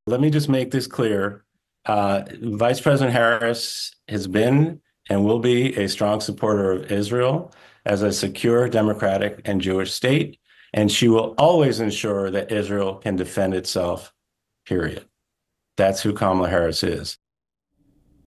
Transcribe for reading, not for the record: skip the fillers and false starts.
let me just make this clear. Vice President Harris has been and will be a strong supporter of Israel as a secure, democratic, and Jewish state, and she will always ensure that Israel can defend itself, period. That's who Kamala Harris is.